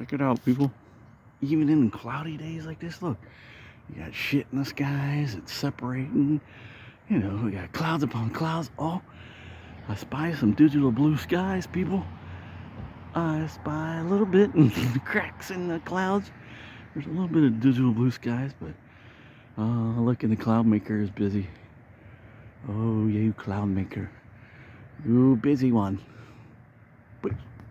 Check it out, people. Even in cloudy days like this, look. You got shit in the skies. It's separating. You know, we got clouds upon clouds. Oh, I spy some digital blue skies, people. I spy a little bit in the cracks in the clouds. There's a little bit of digital blue skies, but look, and the cloud maker is busy. Oh, you cloud maker. You busy one. But